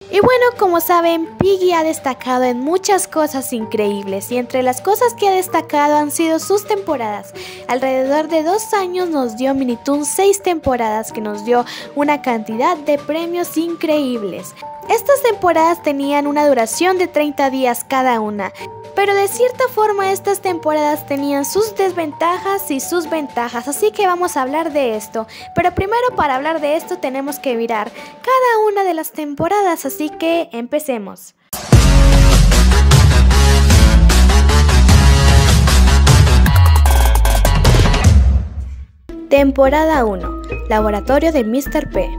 Y bueno, como saben, Piggy ha destacado en muchas cosas increíbles y entre las cosas que ha destacado han sido sus temporadas. Alrededor de 2 años nos dio Minitoon 6 temporadas que nos dio una cantidad de premios increíbles. Estas temporadas tenían una duración de 30 días cada una. Pero de cierta forma estas temporadas tenían sus desventajas y sus ventajas, así que vamos a hablar de esto. Pero primero, para hablar de esto tenemos que mirar cada una de las temporadas, así que empecemos. Temporada 1. Laboratorio de Mr. P.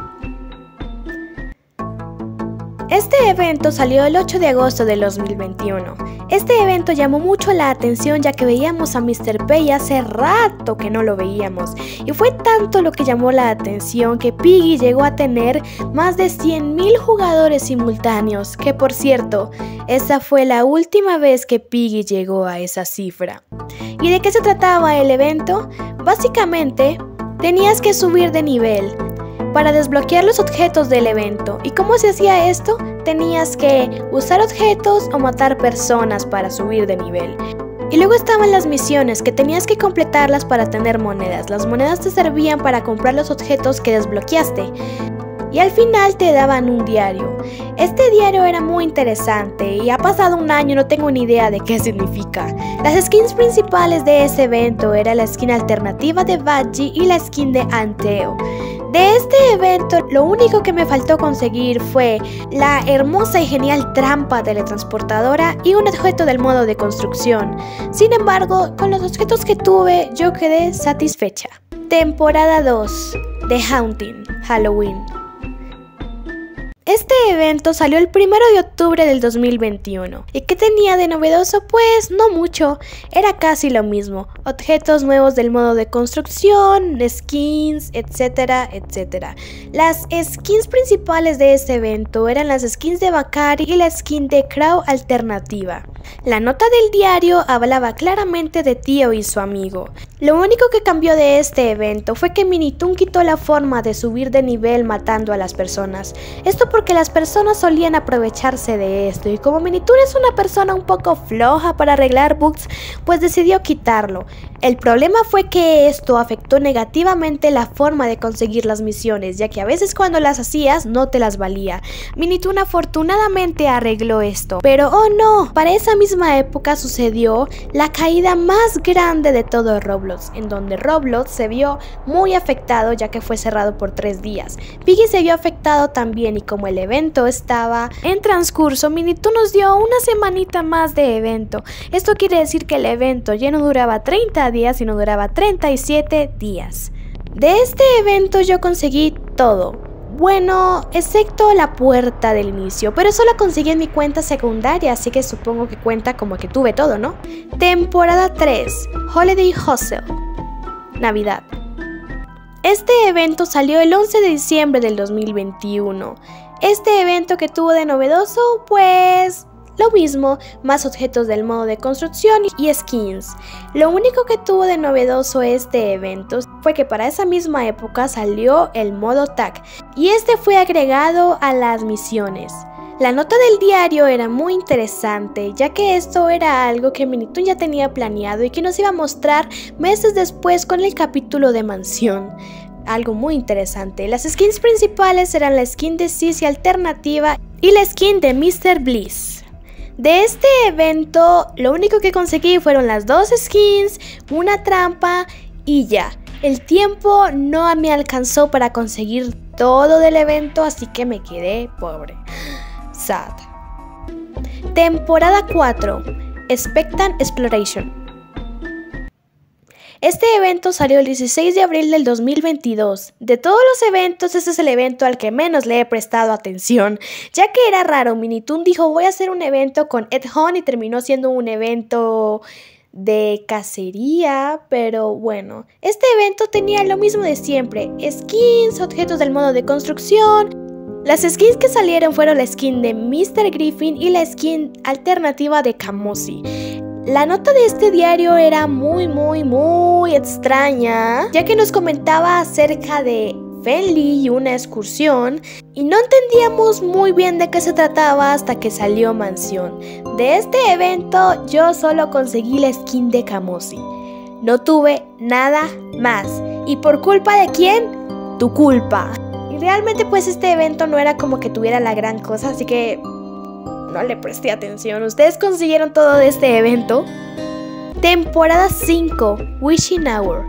Este evento salió el 8 de agosto del 2021. Este evento llamó mucho la atención ya que veíamos a Mr. P y hace rato que no lo veíamos. Y fue tanto lo que llamó la atención que Piggy llegó a tener más de 100.000 jugadores simultáneos, que por cierto, esa fue la última vez que Piggy llegó a esa cifra. ¿Y de qué se trataba el evento? Básicamente, tenías que subir de nivel para desbloquear los objetos del evento. ¿Y cómo se hacía esto? Tenías que usar objetos o matar personas para subir de nivel. Y luego estaban las misiones, que tenías que completarlas para tener monedas. Las monedas te servían para comprar los objetos que desbloqueaste. Y al final te daban un diario. Este diario era muy interesante y ha pasado un año, no tengo ni idea de qué significa. Las skins principales de ese evento era la skin alternativa de Badgie y la skin de Anteo. De este evento, lo único que me faltó conseguir fue la hermosa y genial trampa teletransportadora y un objeto del modo de construcción. Sin embargo, con los objetos que tuve, yo quedé satisfecha. Temporada 2. The Haunting, Halloween. Este evento salió el 1 de octubre del 2021. ¿Y qué tenía de novedoso? Pues no mucho, era casi lo mismo. Objetos nuevos del modo de construcción, skins, etcétera, etcétera. Las skins principales de este evento eran las skins de Bakari y la skin de Crow alternativa. La nota del diario hablaba claramente de Tío y su amigo. Lo único que cambió de este evento fue que Minitoon quitó la forma de subir de nivel matando a las personas. Esto porque las personas solían aprovecharse de esto y como Minitoon es una persona un poco floja para arreglar bugs, pues decidió quitarlo. El problema fue que esto afectó negativamente la forma de conseguir las misiones, ya que a veces cuando las hacías no te las valía. Minitoon afortunadamente arregló esto, pero oh no, para esa misma época sucedió la caída más grande de todo Roblox, en donde Roblox se vio muy afectado ya que fue cerrado por 3 días. Piggy se vio afectado también y como el evento estaba en transcurso, Minitoon nos dio una semanita más de evento. Esto quiere decir que el evento ya no duraba 30 días, sino duraba 37 días. De este evento yo conseguí todo. Bueno, excepto la puerta del inicio, pero eso la conseguí en mi cuenta secundaria, así que supongo que cuenta como que tuve todo, ¿no? Temporada 3, Holiday Hustle, Navidad. Este evento salió el 11 de diciembre del 2021. Este evento que tuvo de novedoso, pues lo mismo, más objetos del modo de construcción y skins. Lo único que tuvo de novedoso este evento fue que para esa misma época salió el modo tag y este fue agregado a las misiones. La nota del diario era muy interesante, ya que esto era algo que Minitoon ya tenía planeado y que nos iba a mostrar meses después con el capítulo de Mansión. Algo muy interesante. Las skins principales eran la skin de Sissy alternativa y la skin de Mr. Bliss. De este evento, lo único que conseguí fueron las 2 skins, una trampa y ya. El tiempo no me alcanzó para conseguir todo del evento, así que me quedé pobre. Sad. Temporada 4. Spectran Exploration. Este evento salió el 16 de abril del 2022. De todos los eventos, este es el evento al que menos le he prestado atención, ya que era raro. Minitoon dijo voy a hacer un evento con Ed Hunt y terminó siendo un evento de cacería, pero bueno. Este evento tenía lo mismo de siempre, skins, objetos del modo de construcción. Las skins que salieron fueron la skin de Mr. Griffin y la skin alternativa de Camusi. La nota de este diario era muy extraña, ya que nos comentaba acerca de Fenly y una excursión, y no entendíamos muy bien de qué se trataba hasta que salió Mansión. De este evento yo solo conseguí la skin de Camosi. No tuve nada más. ¿Y por culpa de quién? Tu culpa. Y realmente pues este evento no era como que tuviera la gran cosa, así que no le presté atención. ¿Ustedes consiguieron todo de este evento? Temporada 5, Wishing Hour.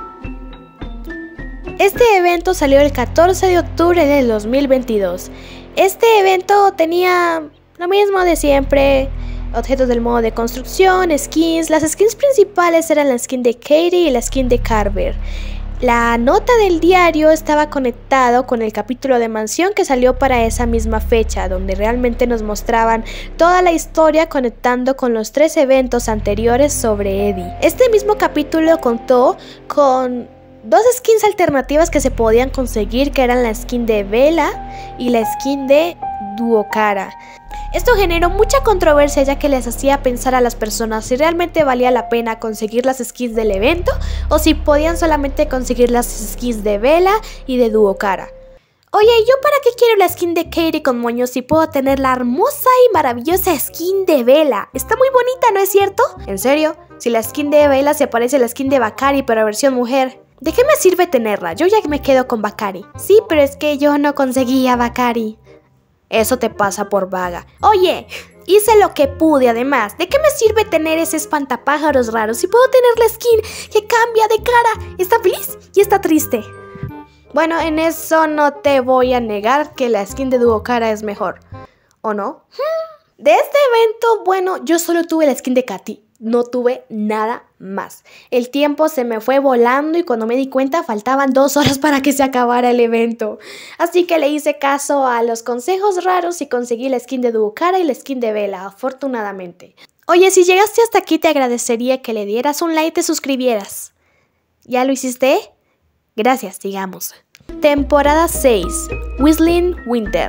Este evento salió el 14 de octubre del 2022. Este evento tenía lo mismo de siempre: objetos del modo de construcción, skins. Las skins principales eran la skin de Katie y la skin de Carver. La nota del diario estaba conectado con el capítulo de Mansión que salió para esa misma fecha, donde realmente nos mostraban toda la historia conectando con los 3 eventos anteriores sobre Eddie. Este mismo capítulo contó con 2 skins alternativas que se podían conseguir, que eran la skin de Bella y la skin de Duocara. Esto generó mucha controversia, ya que les hacía pensar a las personas si realmente valía la pena conseguir las skins del evento o si podían solamente conseguir las skins de Bella y de Duocara. Oye, ¿yo para qué quiero la skin de Katie con moños si puedo tener la hermosa y maravillosa skin de Bella? Está muy bonita, ¿no es cierto? ¿En serio? Si la skin de Bella se parece a la skin de Bakari pero versión mujer, ¿de qué me sirve tenerla? Yo ya me quedo con Bakari. Sí, pero es que yo no conseguía Bakari. Eso te pasa por vaga. Oye, hice lo que pude además. ¿De qué me sirve tener ese espantapájaros raro si puedo tener la skin que cambia de cara? Está feliz y está triste. Bueno, en eso no te voy a negar que la skin de Duocara es mejor. ¿O no? De este evento, bueno, yo solo tuve la skin de Katy. No tuve nada más. El tiempo se me fue volando y cuando me di cuenta faltaban 2 horas para que se acabara el evento. Así que le hice caso a los consejos raros y conseguí la skin de Duocara y la skin de Bella, afortunadamente. Oye, si llegaste hasta aquí te agradecería que le dieras un like y te suscribieras. ¿Ya lo hiciste? Gracias, sigamos. Temporada 6, Whistling Winter.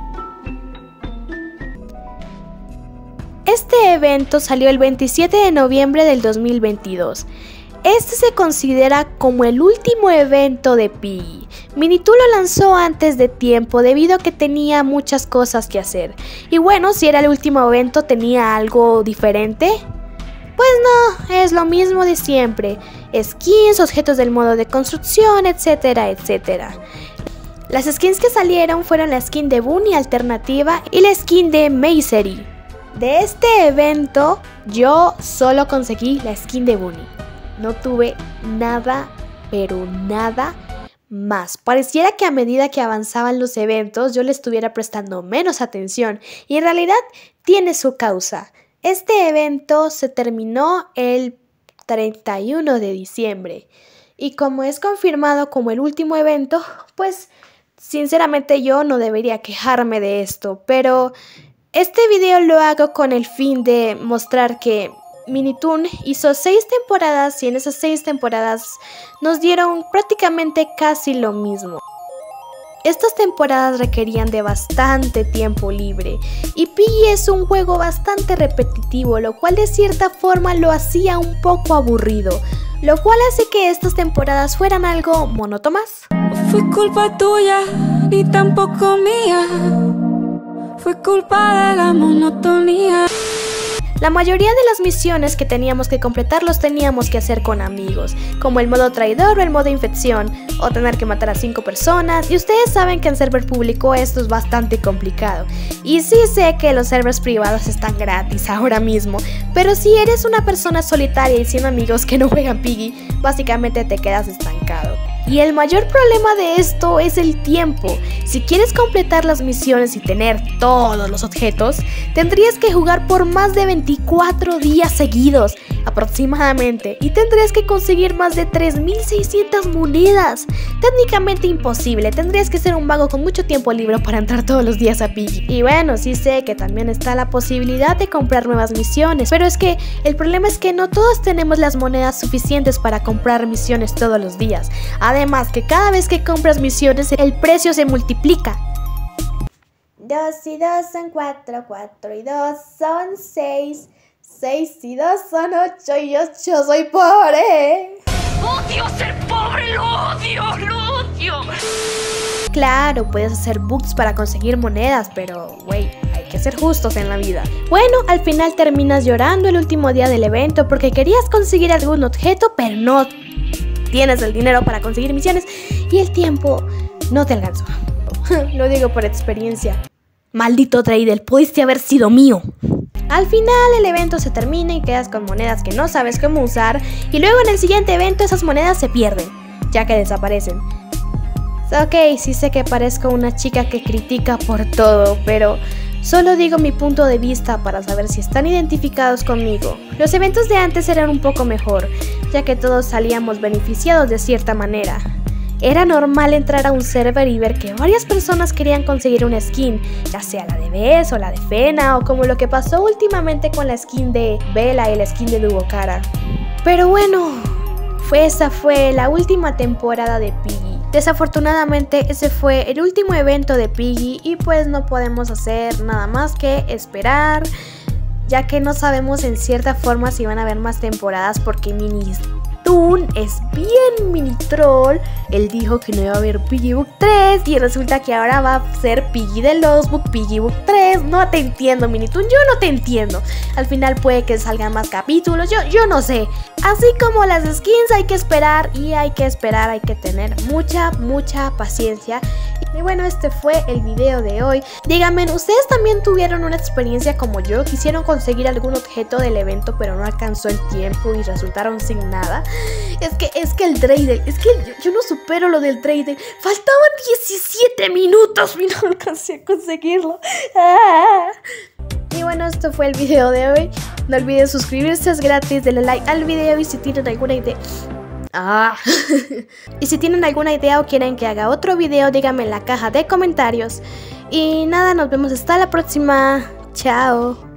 Este evento salió el 27 de noviembre del 2022. Este se considera como el último evento de Piggy. Minitoo lo lanzó antes de tiempo debido a que tenía muchas cosas que hacer. Y bueno, si era el último evento, ¿tenía algo diferente? Pues no, es lo mismo de siempre. Skins, objetos del modo de construcción, etcétera, etcétera. Las skins que salieron fueron la skin de Bunny alternativa y la skin de Misery. De este evento yo solo conseguí la skin de Bunny. No tuve nada, pero nada más. Pareciera que a medida que avanzaban los eventos yo le estuviera prestando menos atención y en realidad tiene su causa. Este evento se terminó el 31 de diciembre y como es confirmado como el último evento, pues sinceramente yo no debería quejarme de esto, pero este video lo hago con el fin de mostrar que Minitoon hizo 6 temporadas y en esas 6 temporadas nos dieron prácticamente casi lo mismo. Estas temporadas requerían de bastante tiempo libre y Piggy es un juego bastante repetitivo, lo cual de cierta forma lo hacía un poco aburrido, lo cual hace que estas temporadas fueran algo monótonas. No fue culpa tuya ni tampoco mía. Fue culpa de la monotonía. La mayoría de las misiones que teníamos que completar los teníamos que hacer con amigos, como el modo traidor o el modo infección, o tener que matar a 5 personas, y ustedes saben que en server público esto es bastante complicado. Y sí sé que los servers privados están gratis ahora mismo, pero si eres una persona solitaria y sin amigos que no juegan Piggy, básicamente te quedas estancado. Y el mayor problema de esto es el tiempo. Si quieres completar las misiones y tener todos los objetos, tendrías que jugar por más de 24 días seguidos, aproximadamente, y tendrías que conseguir más de 3600 monedas. Técnicamente imposible, tendrías que ser un vago con mucho tiempo libre para entrar todos los días a Piggy. Y bueno, sí sé que también está la posibilidad de comprar nuevas misiones, pero es que el problema es que no todos tenemos las monedas suficientes para comprar misiones todos los días. Además que cada vez que compras misiones el precio se multiplica. 2 y 2 son 4, 4 y 2 son 6, 6 y 2 son 8 y 8 soy pobre. Odio ser pobre, lo odio, lo odio. Claro, puedes hacer bugs para conseguir monedas, pero, güey, hay que ser justos en la vida. Bueno, al final terminas llorando el último día del evento porque querías conseguir algún objeto, pero no tienes el dinero para conseguir misiones y el tiempo no te alcanzó. Lo digo por experiencia. Maldito trader, pudiste haber sido mío. Al final el evento se termina y quedas con monedas que no sabes cómo usar y luego en el siguiente evento esas monedas se pierden, ya que desaparecen. Ok, sí sé que parezco una chica que critica por todo, pero solo digo mi punto de vista para saber si están identificados conmigo. Los eventos de antes eran un poco mejor, ya que todos salíamos beneficiados de cierta manera. Era normal entrar a un server y ver que varias personas querían conseguir una skin, ya sea la de Bess o la de Fena, o como lo que pasó últimamente con la skin de Bella y la skin de Dubocara. Pero bueno, esa fue la última temporada de Piggy. Desafortunadamente ese fue el último evento de Piggy y pues no podemos hacer nada más que esperar, ya que no sabemos en cierta forma si van a haber más temporadas porque Toon es bien mini troll. Él dijo que no iba a haber Piggy Book 3 y resulta que ahora va a ser Piggy The Lost Book, Piggy Book 3. No te entiendo, Mini Toon, yo no te entiendo. Al final puede que salgan más capítulos, yo no sé. Así como las skins hay que esperar y hay que tener mucha paciencia. Y bueno, este fue el video de hoy. Díganme, ¿ustedes también tuvieron una experiencia como yo? ¿Quisieron conseguir algún objeto del evento pero no alcanzó el tiempo y resultaron sin nada? Es que el trader, yo no supero lo del trader. Faltaban 17 minutos y no alcancé a conseguirlo. Y bueno, esto fue el video de hoy. No olviden suscribirse, es gratis, denle like al video y si tienen alguna idea... Y si tienen alguna idea o quieren que haga otro video, díganme en la caja de comentarios. Y nada, nos vemos hasta la próxima. Chao.